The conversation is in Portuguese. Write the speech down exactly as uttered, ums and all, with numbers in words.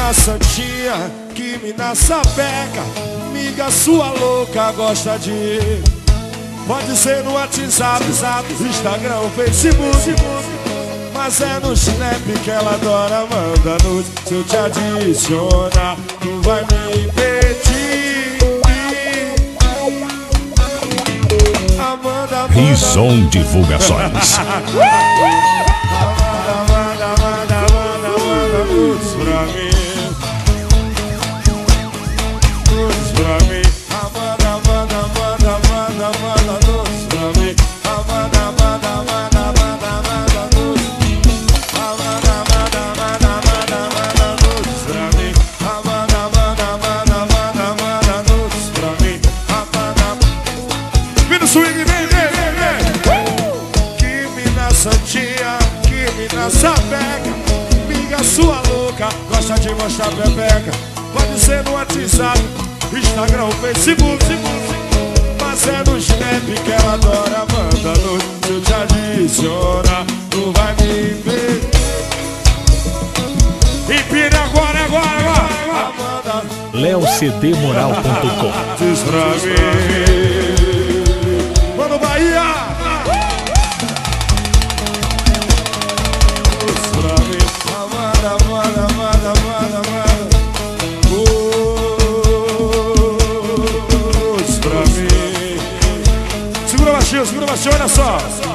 mina santinha, que mina sapeca, miga sua louca gosta de. Pode ser no WhatsApp, Instagram, Facebook, mas é no Snap que ela adora, manda nude. Se eu te adicionar, tu vai me pedir. Amanda, Amanda, Rison Divulgações. Amanda, Amanda, Amanda, Amanda, Amanda, nudes pra mim, nudes pra mim. Amanda, Amanda, Amanda, Amanda, Amanda, nudes pra mim. Amanda, Amanda, Amanda, Amanda, Amanda, nudes. Amanda, Amanda, Amanda, Amanda, Amanda, nudes pra mim. Amanda, Amanda, Amanda, Amanda, Amanda, nudes pra mim. Amanda. Vem no swing, vem, vem, vem, vem. Que mina santinha, que mina sapeca, miga sua louca, gosta de mostrar pepeca. Pode ser no WhatsApp, Instagram, Facebook, mas é no Snap que ela adora, manda nude. Se eu te adicionar, tu vai me ver. Empina agora, agora, agora. Amanda, Leo C D Moral ponto com. diz pra mim. Mano, Bahia! Diz pra mim. Amanda, Amanda, Amanda, Amanda, Amanda. Diz pra mim. Segura baixinho, segura baixinho, olha só.